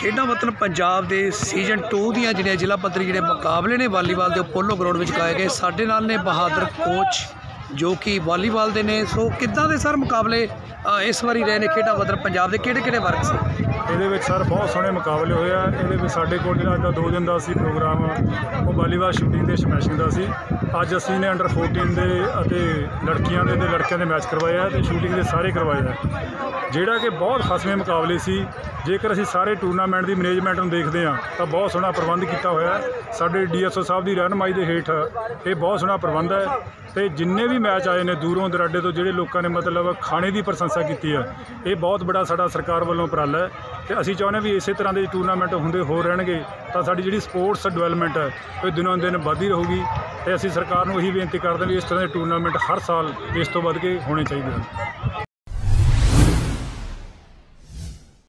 ਖੇਡਾਂ ਵਤਨ ਪੰਜਾਬ ਦੇ ਸੀਜ਼ਨ 2 ਦੀਆਂ ਜਿਹੜੀਆਂ ਜ਼ਿਲ੍ਹਾ ਪੱਧਰੀ ਜਿਹੜੇ ਮੁਕਾਬਲੇ ਨੇ ਵਾਲੀਬਾਲ ਦੇ ਪੋਲੋ ਗਰਾਊਂਡ ਵਿੱਚ ਕਾਏ ਗਏ। ਸਾਡੇ ਨਾਲ ਨੇ ਬਹਾਦਰ ਕੋਚ ਜੋ ਕਿ ਵਾਲੀਬਾਲ ਦੇ ਨੇ। ਸੋ ਕਿੱਦਾਂ ਦੇ ਸਰ ਮੁਕਾਬਲੇ ਇਸ ਵਾਰੀ ਰਹੇ ਨੇ ਖੇਡਾਂ ਵਤਨ ਪੰਜਾਬ ਦੇ, ਕਿਹੜੇ ਵਰਗ ਸੀ ਇਹਦੇ ਵਿੱਚ ਸਰ? ਬਹੁਤ ਸੋਹਣੇ ਮੁਕਾਬਲੇ ਹੋਏ ਆ। ਇਹਦੇ ਵਿੱਚ ਸਾਡੇ ਕੋਲ ਜਿਹੜਾ ਅੱਜ 2 ਦਿਨ ਦਾ ਸੀ ਪ੍ਰੋਗਰਾਮ, ਉਹ ਵਾਲੀਬਾਲ ਸ਼ੂਟਿੰਗ ਤੇ ਸਮੈਸ਼ਿੰਗ ਦਾ ਸੀ। ਅੱਜ ਅਸੀਂ ਨੇ ਅੰਡਰ 14 ਦੇ ਅਤੇ ਲੜਕੀਆਂ ਦੇ ਲੜਕਿਆਂ ਦੇ ਮੈਚ ਕਰਵਾਏ ਆ ਅਤੇ ਸ਼ੂਟਿੰਗ ਦੇ ਸਾਰੇ ਕਰਵਾਏ ਆ, ਜਿਹੜਾ ਕਿ ਬਹੁਤ ਫਸਵੇਂ ਮੁਕਾਬਲੇ ਸੀ। ਜੇਕਰ ਅਸੀਂ ਸਾਰੇ ਟੂਰਨਾਮੈਂਟ ਦੀ ਮੈਨੇਜਮੈਂਟ ਨੂੰ ਦੇਖਦੇ ਹਾਂ ਤਾਂ ਬਹੁਤ ਸੋਹਣਾ ਪ੍ਰਬੰਧ ਕੀਤਾ ਹੋਇਆ ਸਾਡੇ DSO ਸਾਹਿਬ ਦੀ ਰਹਿਨੁਮਾਈ ਦੇ ਹੇਠ। ਇਹ ਬਹੁਤ ਸੋਹਣਾ ਪ੍ਰਬੰਧ ਹੈ ਅਤੇ ਜਿੰਨੇ ਵੀ ਮੈਚ ਆਏ ਨੇ ਦੂਰੋਂ ਦਰਾਡੇ ਤੋਂ, ਜਿਹੜੇ ਲੋਕਾਂ ਨੇ ਮਤਲਬ ਖਾਣੇ ਦੀ ਪ੍ਰਸ਼ੰਸਾ ਕੀਤੀ ਹੈ, ਇਹ ਬਹੁਤ ਬੜਾ ਸਾਡਾ ਸਰਕਾਰ ਵੱਲੋਂ ਉਪਰਾਲਾ ਹੈ। ਅਤੇ ਅਸੀਂ ਚਾਹੁੰਦੇ ਵੀ ਇਸੇ ਤਰ੍ਹਾਂ ਦੇ ਟੂਰਨਾਮੈਂਟ ਹੁੰਦੇ ਹੋਰ ਰਹਿਣਗੇ ਤਾਂ ਸਾਡੀ ਜਿਹੜੀ ਸਪੋਰਟਸ ਡਿਵੈਲਪਮੈਂਟ ਹੈ ਇਹ ਦਿਨੋਂ ਦਿਨ ਵੱਧਦੀ ਰਹੂਗੀ। ਅਤੇ ਅਸੀਂ ਸਰਕਾਰ ਨੂੰ ਇਹੀ ਬੇਨਤੀ ਕਰਦੇ ਹਾਂ ਵੀ ਇਸ ਤਰ੍ਹਾਂ ਦੇ ਟੂਰਨਾਮੈਂਟ ਹਰ ਸਾਲ ਇਸ ਤੋਂ ਵੱਧ ਕੇ ਹੋਣੇ ਚਾਹੀਦੇ ਹਨ।